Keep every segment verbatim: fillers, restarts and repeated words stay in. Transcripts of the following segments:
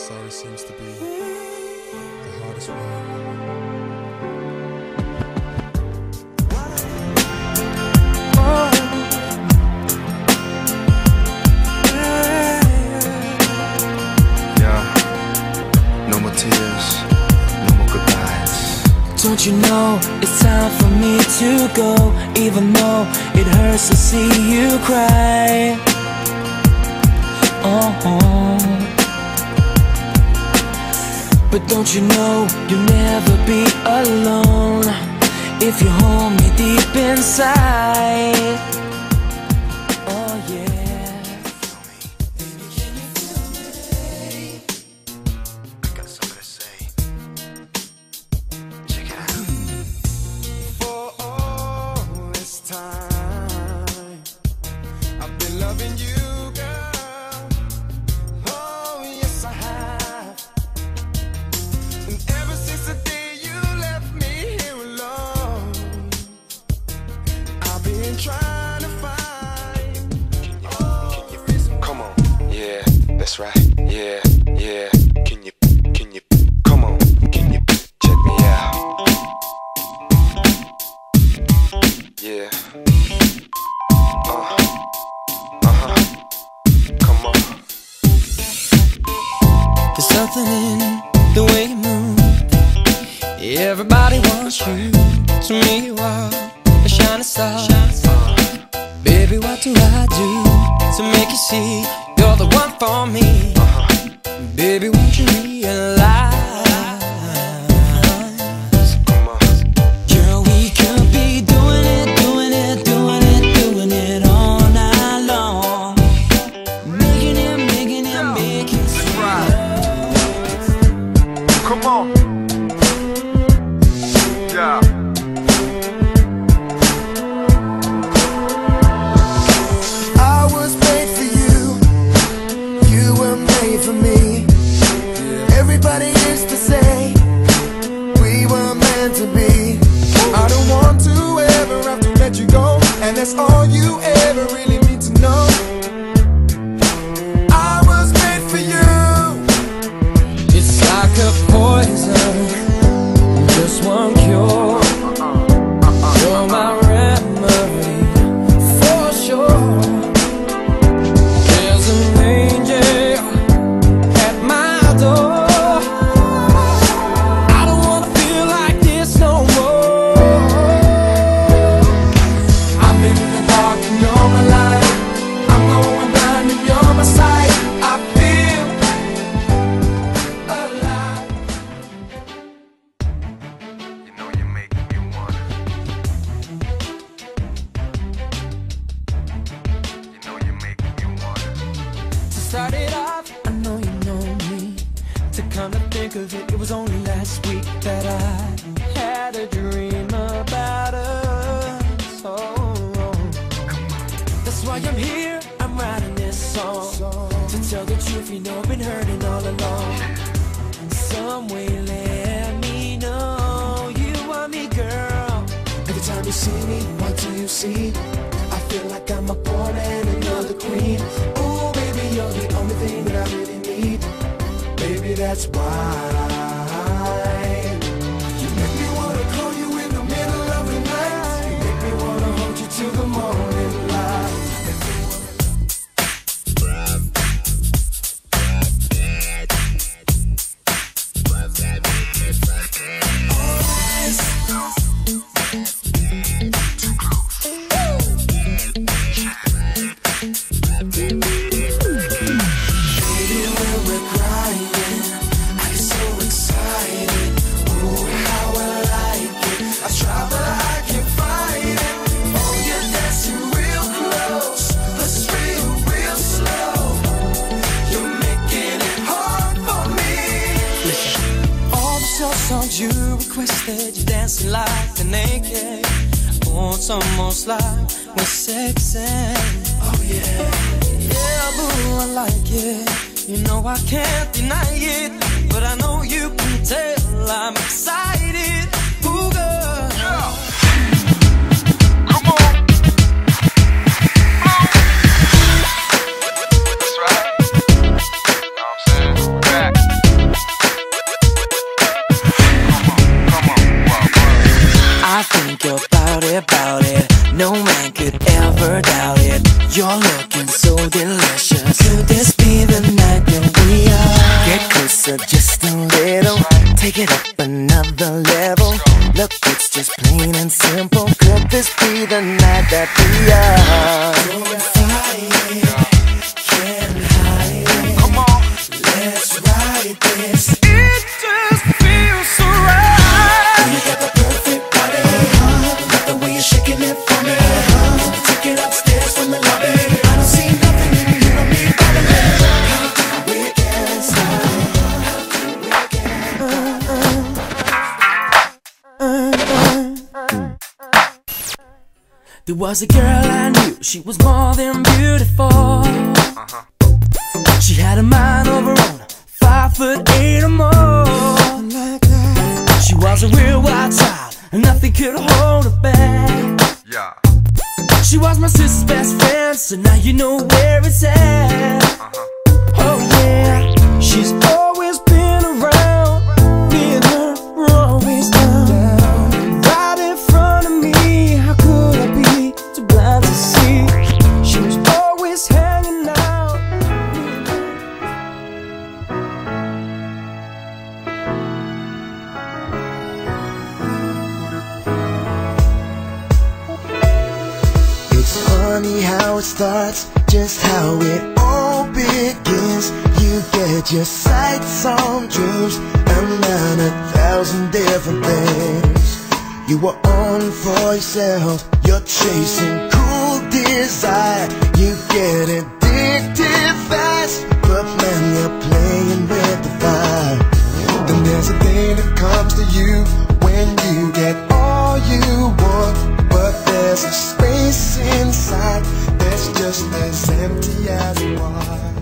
Sorry seems to be the hardest word. Don't you know it's time for me to go, even though it hurts to see you cry. Oh, but don't you know you'll never be alone if you hold me deep inside. Oh yeah. Baby, can you feel me? I got something to say. Check it out. For all this time, I've been loving you, girl. Oh yes, I have. And ever since the day you left me here alone, I've been trying to find. Oh, can you feel some? Come on, yeah, that's right, yeah, yeah. Can you, can you, come on, can you check me out? Yeah. Uh, uh-huh. Come on. There's something in the way you move. Everybody wants you. To me you are a shining star. Baby, what do I do to make you see you're the one for me? Baby, won't you realize, Come on. girl, we could be doing it, doing it, doing it, doing it all night long. Making it, making it, making it right. Come on. Yeah. I was made for you. You were made for me. Everybody used to say we were meant to be. I don't want to ever have to let you go, and that's all you ever really need to know. I was made for you. It's like a poison, just one cure. You're my remedy, for sure. There's an angel at my door. I don't wanna feel like this no more. I've been in the dark and you're my light. I'm going blind and you're my sight. I feel alive. You know you make me wanna. You know you make me wanna. To start it off, I know you know me. To come to think of it, it was only last week that I had a dream about us. Oh, that's why I'm here, I'm writing this song. To tell the truth, you know I've been hurting all along. Some way let me know you want me, girl. Every time you see me, what do you see? I feel like I'm a pawn and another queen. Ooh, baby, you're the only thing that I really need. Baby, that's why you make me wanna call you in the middle of the night. You make me wanna hold you till the morning light. Baby, when we're crying, I get so excited. Ooh, how I like it. I try but I can't fight it. Oh, you're dancing real close, but it's real, real slow. You're making it hard for me. All the soft songs you requested, you dancing like a naked. Oh, it's almost like we're sexing. Oh yeah. Yeah, boo, I like it. You know I can't deny it, but I know you can tell I'm excited. Ooh, girl. Yeah. Come on. That's right. You know what I'm saying? We're back. precious. Could this be the night that we are? Get closer just a little, take it up another level. Look, it's just plain and simple. Could this be the night that we are? Don't fight it, can't hide it. Come on, let's ride this. It just feels so right. You got the perfect body, love the way you're shaking it for me. Take it upstairs from the lobby. I don't see nothing in you and me, baby. How do we get started? How do we There was a girl I knew, she was more than beautiful. uh-huh. She had a mind of her own, five foot eight or more. She was a real wild child, and nothing could hold her back. Yeah. She was my sister's best friend, so now you know where it's at. uh-huh. Oh yeah, she's always been around. Me and her were always down, right in front of me. How could I be too blind to see? She was always hanging out. It's funny how it starts, just how it all begins. You get your sights on dreams, and then a thousand different things. You were on for yourself, you're chasing cool desire. You get addicted fast, but man, you're playing with the fire. Then there's a day that comes to you when you get all you want, but there's a space inside that's just as empty as it was.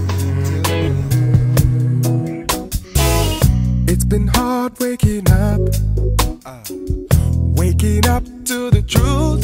It's been hard waking up, uh, waking up to the truth.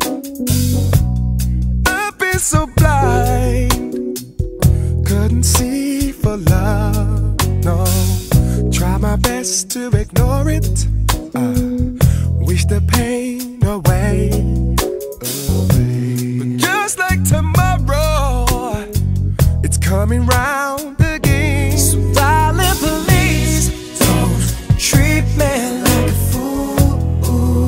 I've been so blind, couldn't see for love, no. Try my best to ignore it, uh, wish the pain away, away. But just like tomorrow, it's coming round again. So darling, please don't treat me like a fool.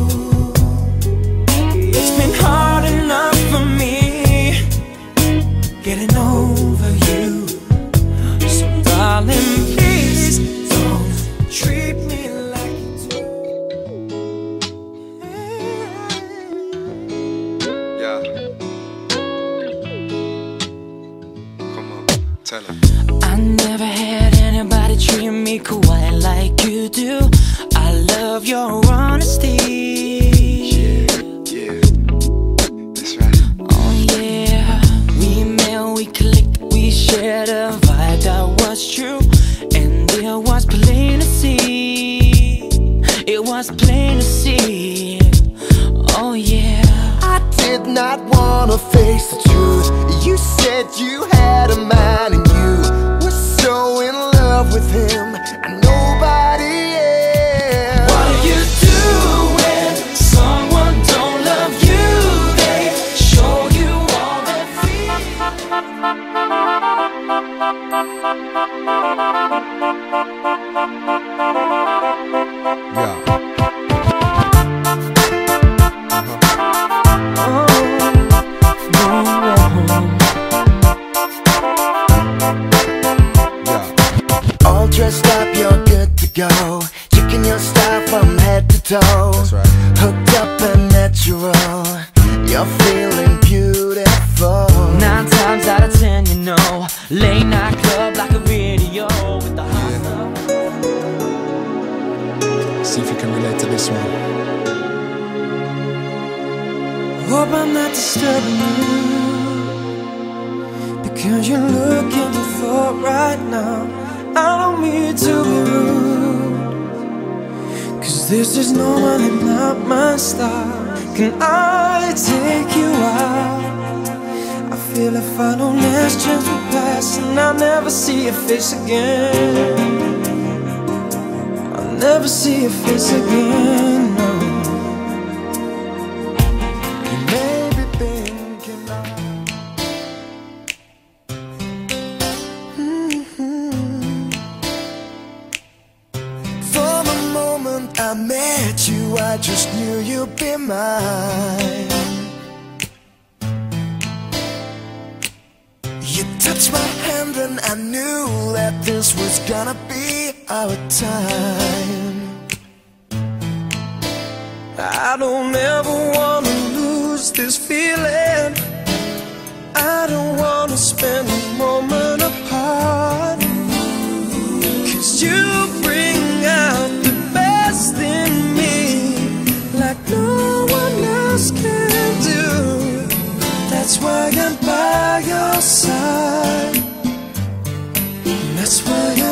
It's been hard enough for me getting over you. So darling, please don't treat me like you do. Yeah. Come on, tell her. I never had anybody treat me quite like you do. I love your honesty. Yeah, that's right. Oh yeah, we met, we clicked, we shared a vibe that was true, and it was plain to see. It was plain to see. Oh yeah. I did not wanna face the truth. You said you had a man and you were so in love with him and nobody else. What do you do when someone don't love you? They show you all their Yeah. All dressed up, you're good to go. Checking your style from head to toe. That's right. Hooked up and natural. You're feeling beautiful. Nine times out of ten, you know, late night club like a video with the hot stuff. See if you can relate to this one. Hope I'm not disturbing you, because you're looking for thought right now. I don't mean to be rude, cause this is normally not my style. Can I take you out? I feel if I don't last chance will pass, and I'll never see your face again. I'll never see your face again, no. You may be thinking I met you, I just knew you'd be mine. You touched my hand and I knew that this was gonna be our time. I don't ever wanna lose this feeling. I don't wanna spend a moment apart, 'cause you bring out the best in me like no one else can do. That's why I'm by your side. That's why I'm